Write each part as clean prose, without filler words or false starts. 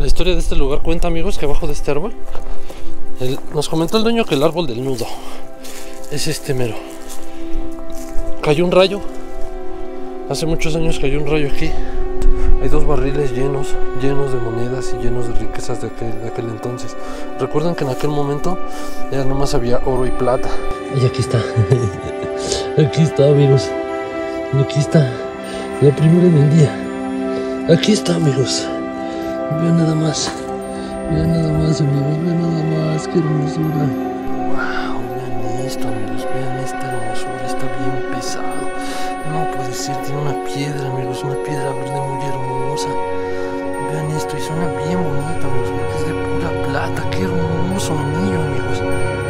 La historia de este lugar cuenta, amigos, que abajo de este árbol nos comentó el dueño que el árbol del nudo es este mero. Cayó un rayo. Hace muchos años cayó un rayo aquí. Hay dos barriles llenos de monedas y llenos de riquezas de aquel entonces. Recuerden que en aquel momento ya nomás había oro y plata. Y aquí está. Aquí está, amigos. Aquí está. La primera del día. Aquí está, amigos. Vean nada más. Vean nada más, amigos. Vean nada más. Qué hermosura. Wow, vean esto, amigos. Vean esta hermosura. Está bien pesado. No puede ser. Tiene una piedra, amigos. Una piedra verde muy hermosa. Vean esto. Y suena bien bonito, amigos. Porque es de pura plata. Qué hermoso anillo, amigos.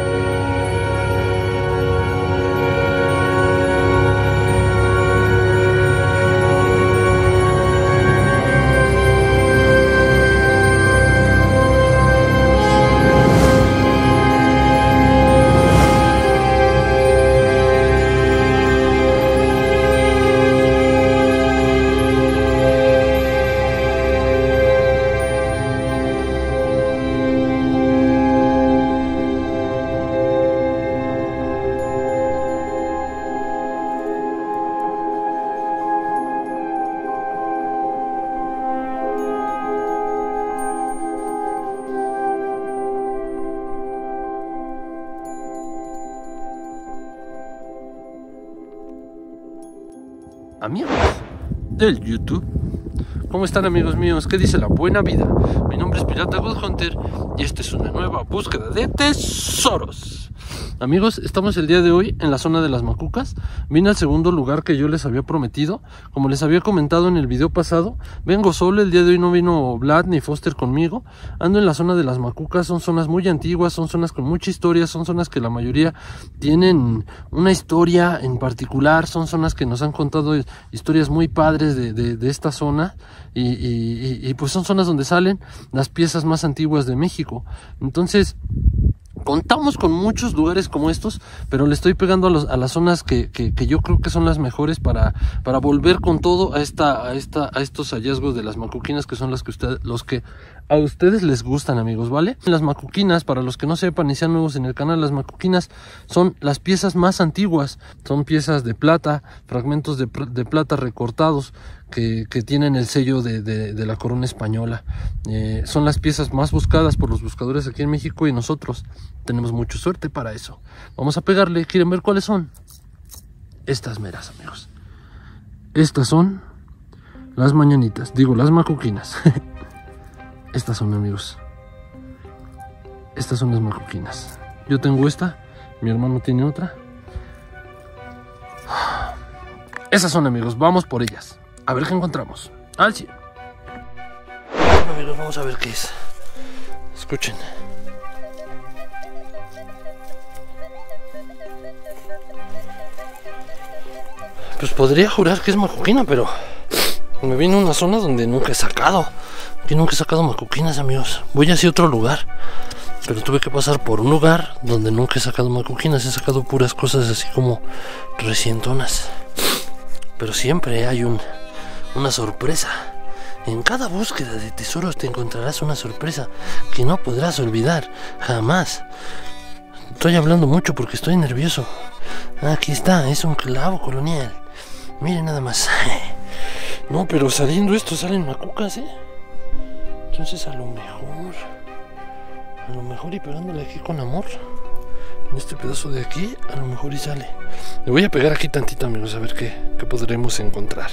Amigos del YouTube, ¿cómo están, amigos míos? ¿Qué dice la buena vida? Mi nombre es Pirata God Hunter y esta es una nueva búsqueda de tesoros. Amigos, estamos el día de hoy en la zona de las Macucas. Vine al segundo lugar que yo les había prometido. Como les había comentado en el video pasado, vengo solo. El día de hoy no vino Vlad ni Foster conmigo. Ando en la zona de las Macucas. Son zonas muy antiguas, son zonas con mucha historia, son zonas que la mayoría tienen una historia en particular. Son zonas que nos han contado historias muy padres de esta zona. Y pues son zonas donde salen las piezas más antiguas de México. Entonces, contamos con muchos lugares como estos, pero le estoy pegando a las zonas que yo creo que son las mejores para volver con todo a estos hallazgos de las macuquinas, que son los que a ustedes les gustan, amigos, ¿vale? Las macuquinas, para los que no sepan y sean nuevos en el canal, las macuquinas son las piezas más antiguas. Son piezas de plata, fragmentos de plata recortados que tienen el sello de la corona española. Son las piezas más buscadas por los buscadores aquí en México y nosotros tenemos mucha suerte para eso. Vamos a pegarle. ¿Quieren ver cuáles son? Estas meras, amigos. Estas son las mañanitas, digo, las macuquinas. Estas son, amigos. Estas son las macuquinas. Yo tengo esta, mi hermano tiene otra. Esas son, amigos, vamos por ellas. A ver qué encontramos. Al 100. Bueno, amigos, vamos a ver qué es. Escuchen. Pues podría jurar que es macuquina, pero me vine a una zona donde nunca he sacado. Aquí nunca he sacado macuquinas, amigos. Voy hacia otro lugar, pero tuve que pasar por un lugar donde nunca he sacado macuquinas. He sacado puras cosas así como recientonas. Pero siempre hay una sorpresa. En cada búsqueda de tesoros te encontrarás una sorpresa que no podrás olvidar jamás. Estoy hablando mucho porque estoy nervioso. Aquí está, es un clavo colonial. Miren nada más. No, pero saliendo esto salen macucas, ¿eh? Entonces a lo mejor y pegándole aquí con amor, en este pedazo de aquí, a lo mejor y sale. Le voy a pegar aquí tantito, amigos, a ver qué podremos encontrar.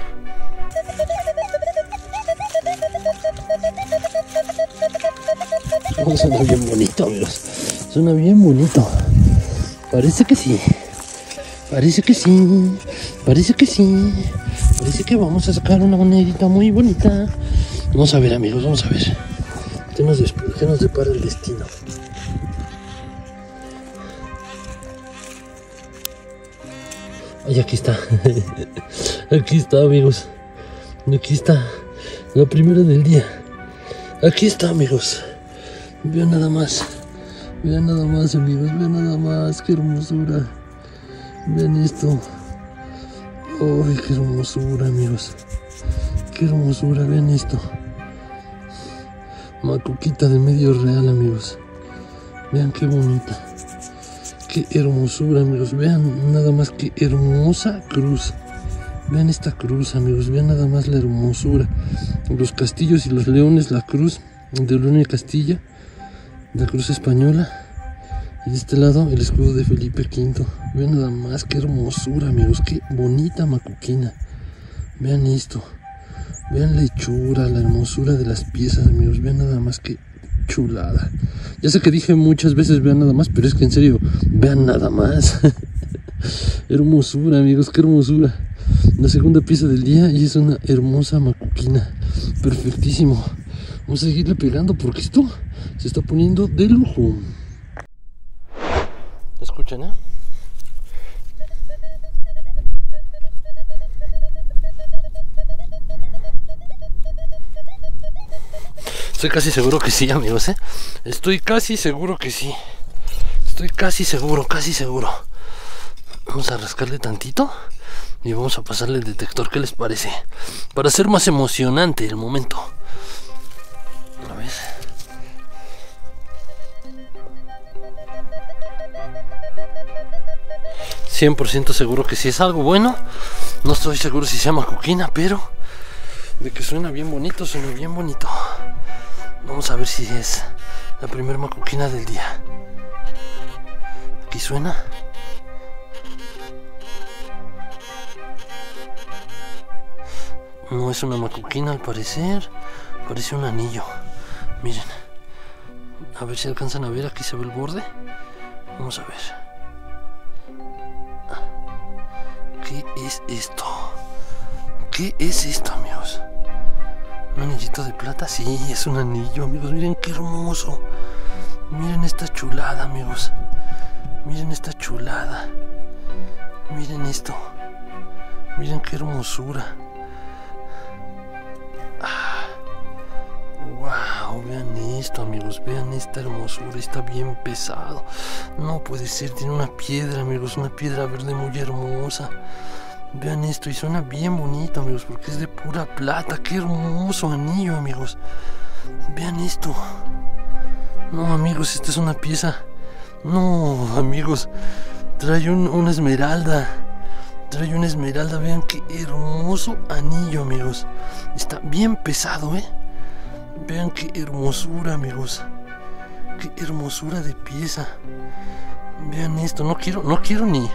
Oh, suena bien bonito, amigos. Suena bien bonito. Parece que sí. Parece que sí. Parece que sí. Parece que vamos a sacar una monedita muy bonita. Vamos a ver, amigos, vamos a ver. ¿Qué nos depara el destino? Ay, aquí está. Aquí está, amigos. Aquí está. La primera del día. Aquí está, amigos. Vean nada más. Vean nada más, amigos. Vean nada más. Qué hermosura. Vean esto. Ay, qué hermosura, amigos. Qué hermosura. Vean esto. macuquita de medio real, amigos. Vean qué bonita. Qué hermosura, amigos. Vean nada más qué hermosa cruz. Vean esta cruz, amigos. Vean nada más la hermosura. Los castillos y los leones, la cruz de León y Castilla, la cruz española. Y de este lado el escudo de Felipe V. Vean nada más qué hermosura, amigos. Qué bonita macuquina. Vean esto. Vean la hechura, la hermosura de las piezas, amigos. Vean nada más qué chulada. Ya sé que dije muchas veces vean nada más, pero es que en serio, vean nada más. Hermosura, amigos, qué hermosura. La segunda pieza del día y es una hermosa macuquina. Perfectísimo. Vamos a seguirle pegando porque esto se está poniendo de lujo. ¿Escuchan, eh? Estoy casi seguro que sí, amigos, ¿eh? Estoy casi seguro que sí. Estoy casi seguro, casi seguro. Vamos a rascarle tantito y vamos a pasarle el detector. ¿Qué les parece? Para hacer más emocionante el momento. A ver. ¿100% seguro que sí es algo bueno? No estoy seguro si sea macuquina, pero de que suena bien bonito, suena bien bonito. Vamos a ver si es la primera macuquina del día. Aquí suena. No es una macuquina al parecer. Parece un anillo. Miren. A ver si alcanzan a ver. Aquí se ve el borde. Vamos a ver. ¿Qué es esto? ¿Qué es esto, amigos? ¿Un anillito de plata? Sí, es un anillo, amigos. Miren qué hermoso. Miren esta chulada, amigos. Miren esta chulada. Miren esto. Miren qué hermosura. Wow, vean esto, amigos. Vean esta hermosura. Está bien pesado. No puede ser. Tiene una piedra, amigos. Una piedra verde muy hermosa. Vean esto. Y suena bien bonito, amigos, porque es de pura plata. Qué hermoso anillo, amigos. Vean esto. No, amigos, esta es una pieza. No, amigos. Trae una esmeralda. Trae una esmeralda. Vean qué hermoso anillo, amigos. Está bien pesado, ¿eh? Vean qué hermosura, amigos. Qué hermosura de pieza. Vean esto. No quiero ni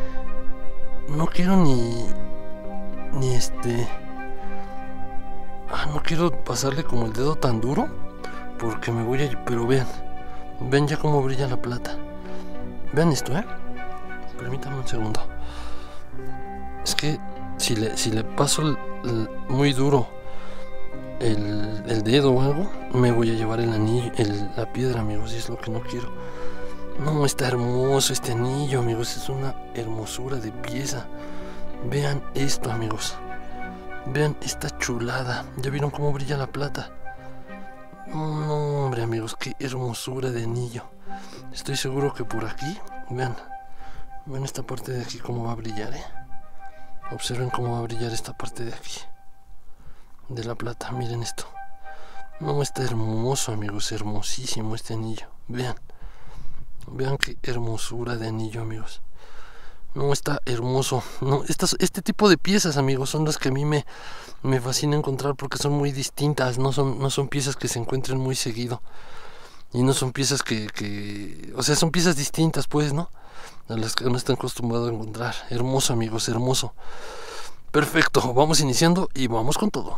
no quiero pasarle como el dedo tan duro, porque me voy a... Pero vean ya cómo brilla la plata. Vean esto, permítanme un segundo. Es que si le paso muy duro el dedo o algo, me voy a llevar el anillo, la piedra, amigos, y es lo que no quiero. No, está hermoso este anillo, amigos. Es una hermosura de pieza. Vean esto, amigos. Vean esta chulada. ¿Ya vieron cómo brilla la plata? No, hombre, amigos, qué hermosura de anillo. Estoy seguro que por aquí, vean esta parte de aquí cómo va a brillar, Observen cómo va a brillar esta parte de aquí, de la plata. Miren esto. No, está hermoso, amigos. Hermosísimo este anillo. Vean qué hermosura de anillo, amigos. No, está hermoso. No, este tipo de piezas, amigos, son las que a mí me fascina encontrar, porque son muy distintas. No son piezas que se encuentren muy seguido. Y no son piezas o sea, son piezas distintas, pues, ¿no? A las que uno está acostumbrado a encontrar. Hermoso, amigos, hermoso. Perfecto, vamos iniciando y vamos con todo.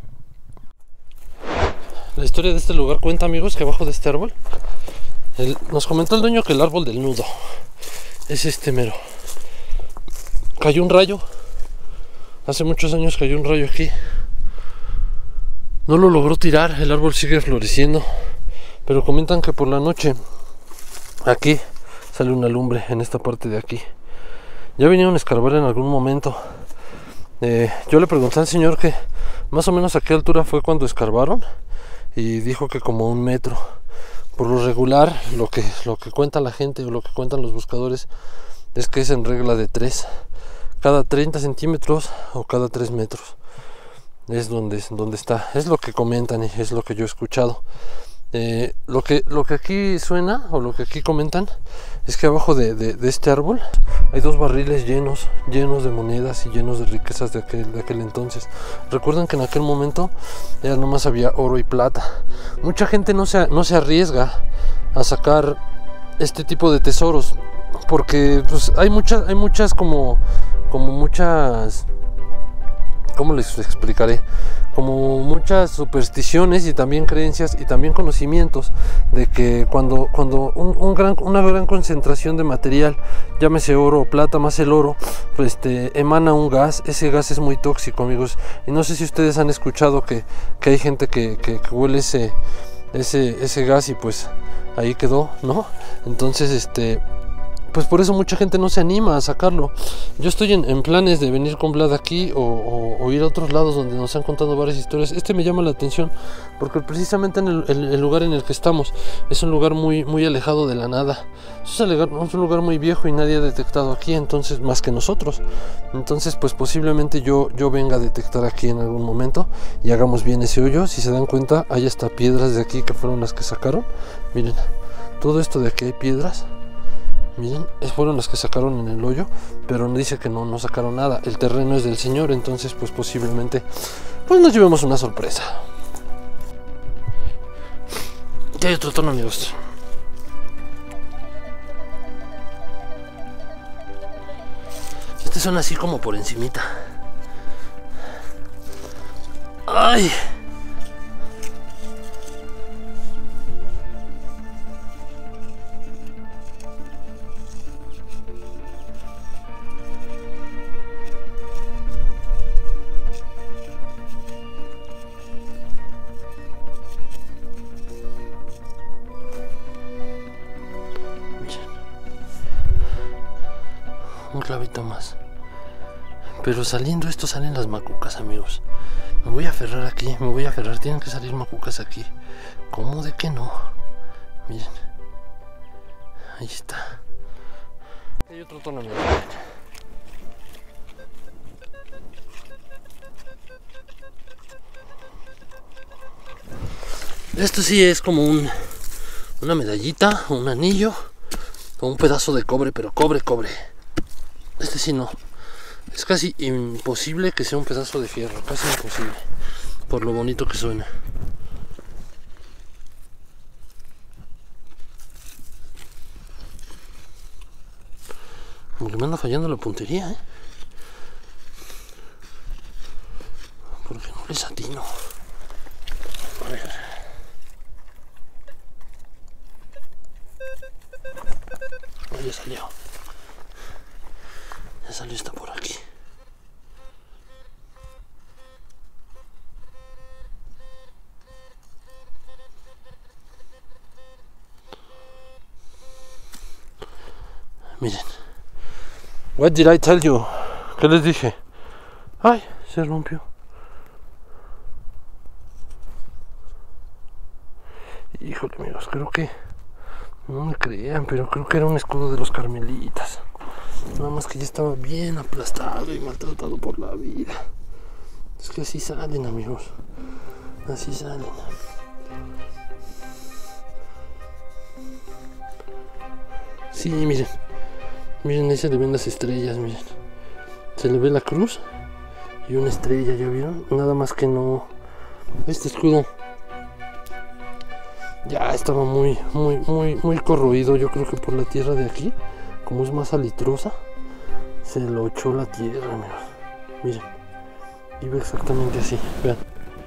La historia de este lugar cuenta, amigos, que abajo de este árbol nos comentó el dueño que el árbol del nudo es este mero. Cayó un rayo. Hace muchos años cayó un rayo aquí. No lo logró tirar. El árbol sigue floreciendo. Pero comentan que por la noche aquí sale una lumbre en esta parte de aquí. Ya vinieron a escarbar en algún momento. Yo le pregunté al señor que más o menos a qué altura fue cuando escarbaron, y dijo que como 1 metro. Por lo regular, lo que cuenta la gente o lo que cuentan los buscadores es que es en regla de 3, cada 30 centímetros o cada 3 metros. es donde está. Es lo que comentan y es lo que yo he escuchado. Lo que aquí suena, o lo que aquí comentan, es que abajo de este árbol hay 2 barriles llenos de monedas y llenos de riquezas de aquel entonces. Recuerden que en aquel momento ya nomás había oro y plata. Mucha gente no se arriesga a sacar este tipo de tesoros, porque pues hay muchas como muchas, ¿cómo les explicaré? Como muchas supersticiones y también creencias y también conocimientos de que cuando una gran concentración de material, llámese oro o plata más el oro, pues emana un gas. Ese gas es muy tóxico, amigos, y no sé si ustedes han escuchado que hay gente que huele ese gas y pues ahí quedó, ¿no? Entonces pues por eso mucha gente no se anima a sacarlo. Yo estoy en planes de venir con Vlad aquí o ir a otros lados donde nos han contado varias historias. Me llama la atención porque precisamente en el lugar en el que estamos es un lugar muy, muy alejado de la nada. Es un lugar muy viejo y nadie ha detectado aquí, entonces, más que nosotros. Entonces pues posiblemente yo venga a detectar aquí en algún momento y hagamos bien ese hoyo. Si se dan cuenta, hay hasta piedras de aquí que fueron las que sacaron. Miren, todo esto de aquí hay piedras. Miren, fueron las que sacaron en el hoyo, pero dice que no sacaron nada. El terreno es del señor, entonces pues posiblemente pues nos llevemos una sorpresa. Ya hay otro tono, amigos. Son así como por encimita. ¡Ay! Un clavito más. Pero saliendo esto salen las macucas, amigos. Me voy a aferrar aquí, tienen que salir macucas aquí. ¿Cómo de que no? Miren. Ahí está. Hay otro tono, amigos. Esto sí es como una medallita, un anillo o un pedazo de cobre, pero cobre. Este sí no. Es casi imposible que sea un pedazo de fierro, casi imposible, por lo bonito que suena. Como que me anda fallando la puntería, porque no les atino. A ver. Oh, ya salió. Ya salió esta por aquí. Miren. What did I tell you? ¿Qué les dije? Ay, se rompió. Híjole, amigos, creo que no me crean, pero creo que era un escudo de los carmelitas. Nada más que ya estaba bien aplastado y maltratado por la vida. Es que así salen, amigos. Así salen. Sí, miren. Miren, ahí se le ven las estrellas, miren. Se le ve la cruz y una estrella, ¿ya vieron? Nada más que no. Este escudo ya estaba muy corroído. Yo creo que por la tierra de aquí, como es más salitrosa, se lo echó la tierra, amigos. Miren, iba exactamente así. Vean,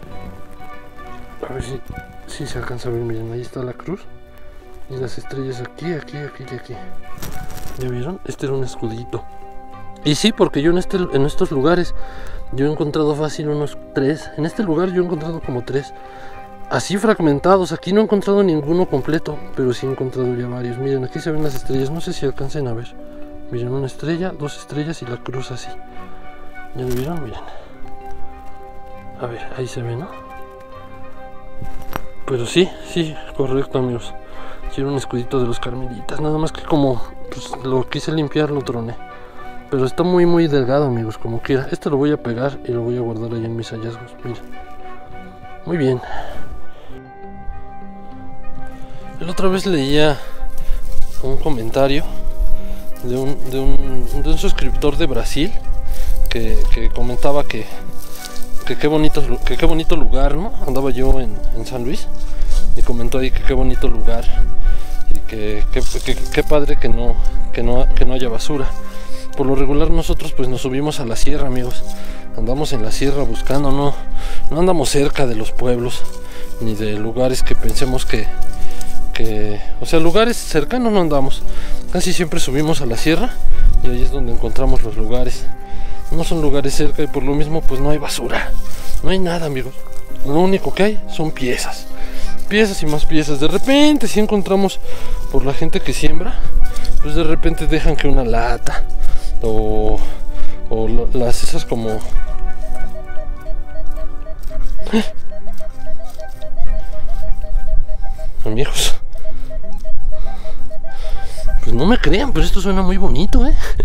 a ver si se alcanza a ver. Miren, ahí está la cruz y las estrellas aquí y aquí. ¿Ya vieron? Este era un escudito. Y sí, porque yo en estos lugares yo he encontrado fácil unos 3. En este lugar yo he encontrado como 3 así fragmentados. Aquí no he encontrado ninguno completo, pero sí he encontrado ya varios. Miren, aquí se ven las estrellas, no sé si alcancen a ver. Miren, una estrella, 2 estrellas y la cruz así. ¿Ya lo vieron? Miren. A ver, ahí se ve, ¿no? Pero sí, correcto, amigos. Sí, era un escudito de los carmelitas. Nada más que como pues, lo quise limpiar, lo troné. Pero está muy delgado, amigos, como quiera. Este lo voy a pegar y lo voy a guardar ahí en mis hallazgos. Miren. Muy bien. La otra vez leía un comentario de un suscriptor de Brasil que comentaba que qué bonito lugar, ¿no? Andaba yo en San Luis y comentó ahí que qué bonito lugar y que qué padre que no haya basura. Por lo regular nosotros pues nos subimos a la sierra, amigos. Andamos en la sierra buscando, no andamos cerca de los pueblos ni de lugares que pensemos o sea, lugares cercanos no andamos. Casi siempre subimos a la sierra y ahí es donde encontramos los lugares. No son lugares cerca y por lo mismo pues no hay basura. No hay nada, amigos. Lo único que hay son piezas y más piezas. De repente si encontramos por la gente que siembra, pues de repente dejan que una lata o las esas como amigos, pues no me crean, pero esto suena muy bonito,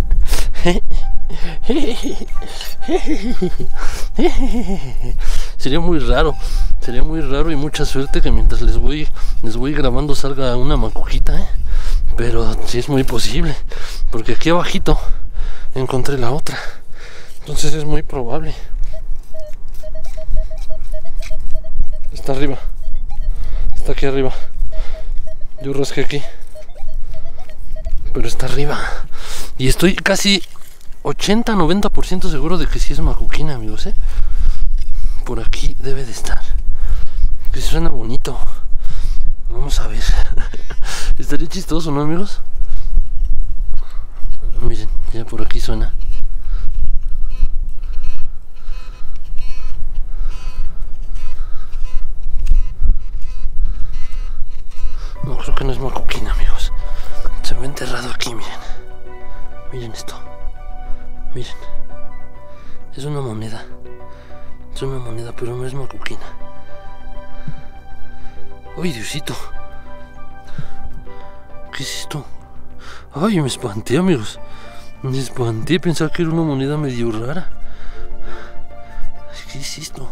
Sería muy raro y mucha suerte que mientras les voy grabando salga una macuquita, pero sí es muy posible, porque aquí abajito encontré la otra, entonces es muy probable. Está arriba, está aquí arriba. Yo rasqué aquí, pero está arriba y estoy casi 80-90% seguro de que sí es macuquina, amigos, por aquí debe de estar, que suena bonito. Vamos a ver. Estaría chistoso, ¿no, amigos? Miren, ya por aquí suena. No, creo que no es macuquina, amigos. Se ve enterrado aquí, miren. Miren esto. Miren. Es una moneda. Es una moneda, pero no es macuquina. ¡Ay, Diosito! ¿Qué es esto? ¡Ay, me espanté, amigos! Me espanté, pensaba que era una moneda medio rara. ¿Qué es esto?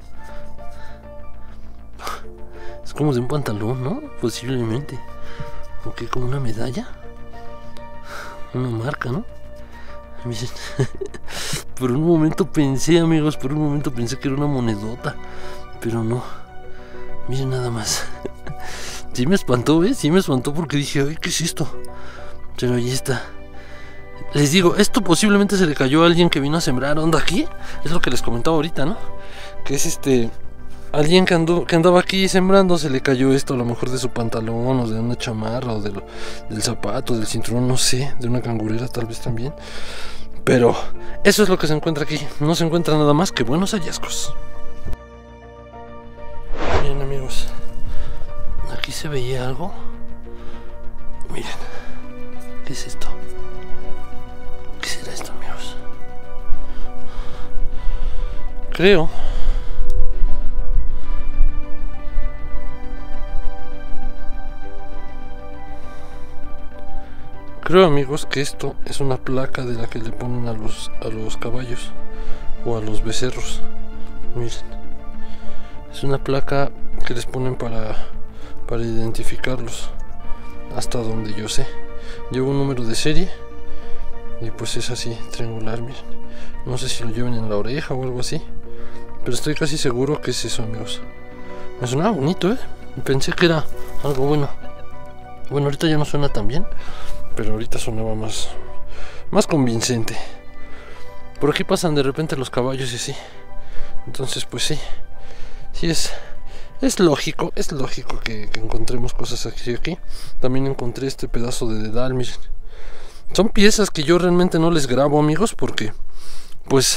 Es como de un pantalón, ¿no? Posiblemente. ¿O qué? ¿Como una medalla? Una marca, ¿no? Miren. Por un momento pensé, amigos, que era una monedota. Pero no. Miren nada más. Sí me espantó, sí me espantó porque dije, ay, ¿qué es esto? Pero ahí está. Les digo, esto posiblemente se le cayó a alguien que vino a sembrar onda aquí. Es lo que les comentaba ahorita, ¿no? Que es alguien que andaba aquí sembrando, se le cayó esto a lo mejor de su pantalón o de una chamarra o del zapato, del cinturón, no sé, de una cangurera tal vez también. Pero eso es lo que se encuentra aquí. No se encuentra nada más que buenos hallazgos. Bien, amigos, aquí se veía algo. Miren, ¿qué es esto? ¿Qué será esto, amigos? Creo, amigos, que esto es una placa de la que le ponen a los caballos o a los becerros. Miren. Es una placa que les ponen para identificarlos, hasta donde yo sé. Lleva un número de serie y pues es así, triangular, miren. No sé si lo llevan en la oreja o algo así, pero estoy casi seguro que es eso, amigos. Me sonaba bonito, pensé que era algo bueno. Bueno, ahorita ya no suena tan bien, pero ahorita sonaba más convincente. Por aquí pasan de repente los caballos y así. Entonces pues sí es lógico que encontremos cosas aquí. También encontré este pedazo de dedal, miren. Son piezas que yo realmente no les grabo, amigos, porque pues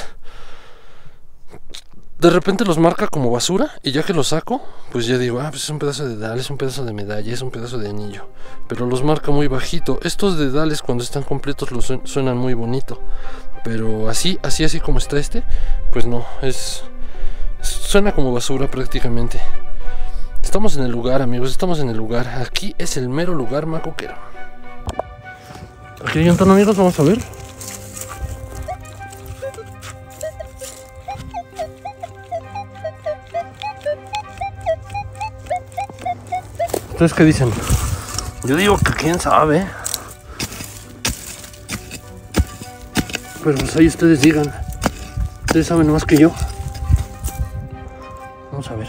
de repente los marca como basura y ya que los saco, pues ya digo, pues es un pedazo de dedal, es un pedazo de medalla, es un pedazo de anillo, pero los marca muy bajito. Estos dedales cuando están completos suenan muy bonito, pero así como está pues no, suena como basura prácticamente. Estamos en el lugar, amigos, estamos en el lugar. Aquí es el mero lugar macuquero. Aquí hay un tono, amigos, vamos a ver. ¿Ustedes qué dicen? Yo digo que quién sabe. Pero pues ahí ustedes digan. Ustedes saben más que yo. Vamos a ver.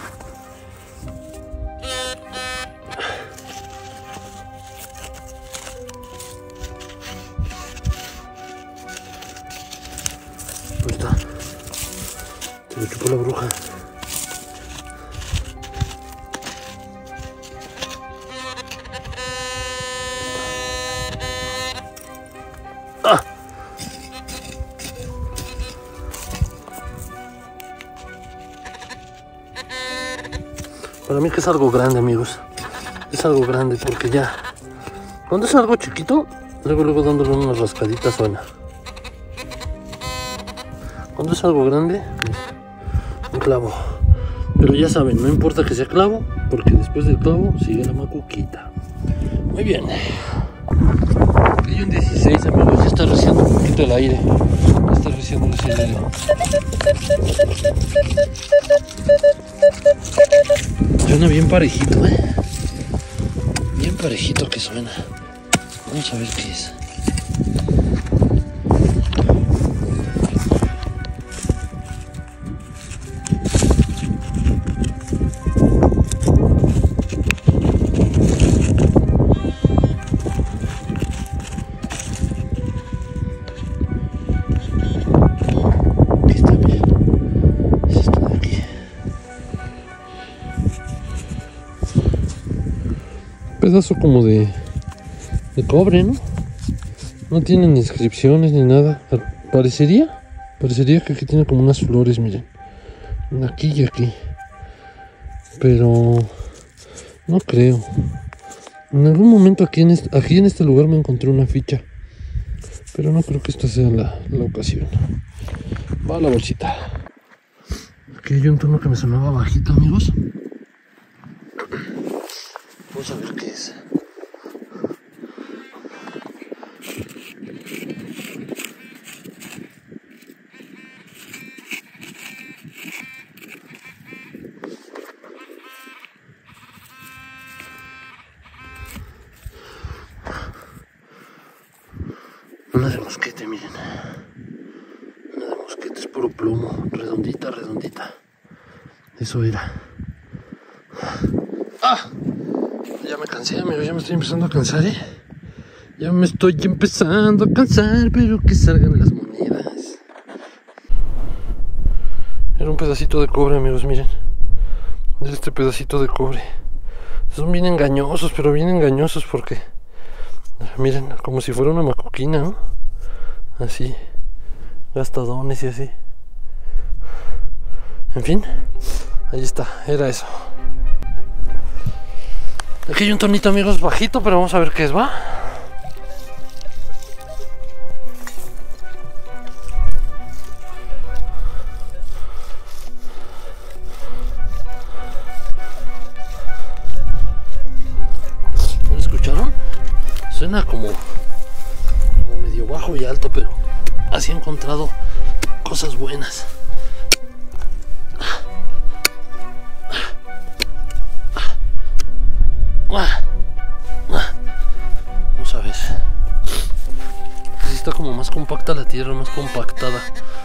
Ahí está. Se lo chupó la bruja. ¡Ah! Para mí que es algo grande, amigos. Es algo grande porque ya... Cuando es algo chiquito, luego dándole unas rascaditas suena. Cuando es algo grande, un clavo. Pero ya saben, no importa que sea clavo, porque después del clavo sigue la macuquita. Muy bien. Hay un 16, amigos. Ya está reciando un poquito el aire. Ya está reciando el aire. Suena bien parejito, bien parejito que suena. Vamos a ver qué es. Pedazo como de cobre, ¿no? No tiene ni inscripciones ni nada. Parecería que aquí tiene como unas flores, miren. Aquí y aquí. Pero no creo. En algún momento aquí en este lugar me encontré una ficha. Pero no creo que esta sea la ocasión. Va a la bolsita. Aquí hay un tono que me sonaba bajito, amigos. Vamos a ver qué es. Una de mosquete, miren. Una de mosquete es puro plomo. Redondita. Eso era. ¡Ah! Ya me cansé, amigos, ya me estoy empezando a cansar, Ya me estoy empezando a cansar, pero que salgan las monedas. Era un pedacito de cobre, amigos, miren. Este pedacito de cobre. Son bien engañosos, pero bien engañosos porque... Miren, como si fuera una macuquina, ¿no? Así. Gastadones y así. En fin. Ahí está, era eso. Aquí hay un tonito, amigos, bajito, pero vamos a ver qué es, ¿va? ¿Lo escucharon? Suena como medio bajo y alto, pero así he encontrado cosas buenas. Vamos a ver. Así está como más compacta la tierra, más compactada.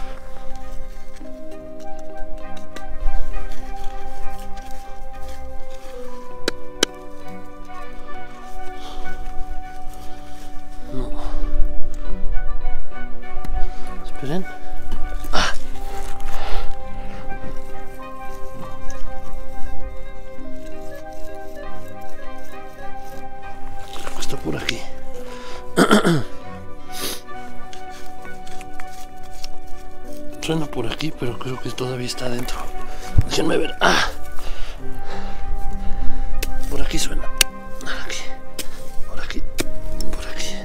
No. Esperen. Por aquí. Suena por aquí, pero creo que todavía está adentro. Déjenme ver. Por aquí suena. Aquí. Por aquí. Por aquí.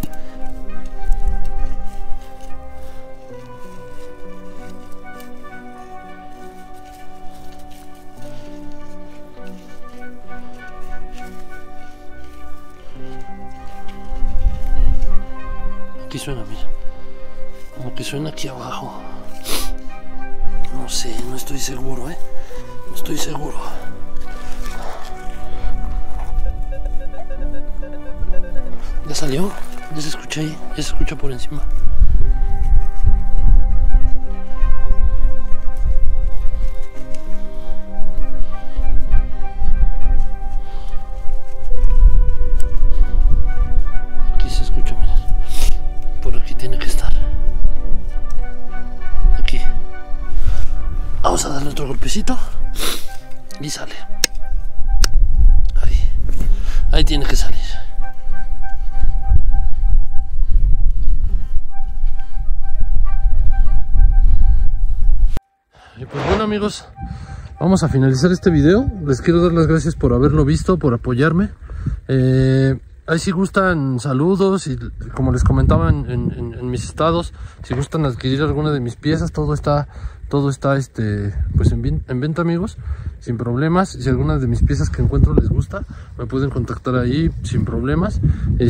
Aquí suena, mira. Como que suena aquí abajo. No sé, no estoy seguro, No estoy seguro. salió, ya se escucha ahí, ya se escucha por encima. Aquí se escucha, miren. Por aquí tiene que estar. Aquí. Vamos a darle otro golpecito. Y sale. Ahí tiene que salir. Y pues bueno, amigos, vamos a finalizar este video. Les quiero dar las gracias por haberlo visto, por apoyarme. Ahí si gustan saludos y como les comentaba en mis estados, si gustan adquirir alguna de mis piezas, todo está pues en venta, amigos, sin problemas. Si alguna de mis piezas que encuentro les gusta, me pueden contactar ahí sin problemas.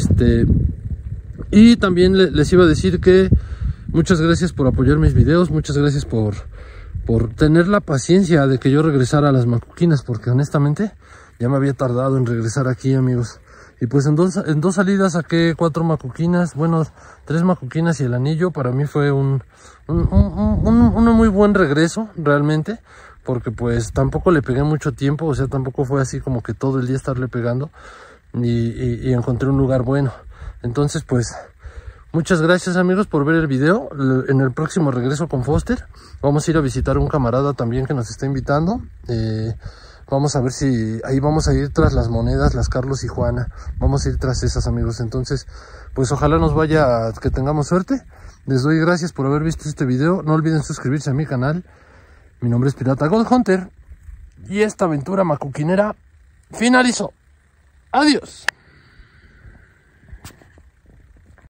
Y también les iba a decir que muchas gracias por apoyar mis videos, muchas gracias por tener la paciencia de que yo regresara a las macuquinas, porque honestamente ya me había tardado en regresar aquí, amigos. Y pues en dos salidas saqué 4 macuquinas, bueno, 3 macuquinas y el anillo. Para mí fue un muy buen regreso, realmente, porque pues tampoco le pegué mucho tiempo, o sea, tampoco fue así como que todo el día estarle pegando, y encontré un lugar bueno. Entonces pues muchas gracias, amigos, por ver el video. En el próximo regreso con Foster vamos a ir a visitar a un camarada también que nos está invitando. Vamos a ver si ahí vamos a ir tras las monedas, las Carlos y Juana. Vamos a ir tras esas, amigos. Entonces, pues ojalá nos vaya, que tengamos suerte. Les doy gracias por haber visto este video. No olviden suscribirse a mi canal. Mi nombre es Pirata Gold Hunter. Y esta aventura macuquinera finalizó. Adiós.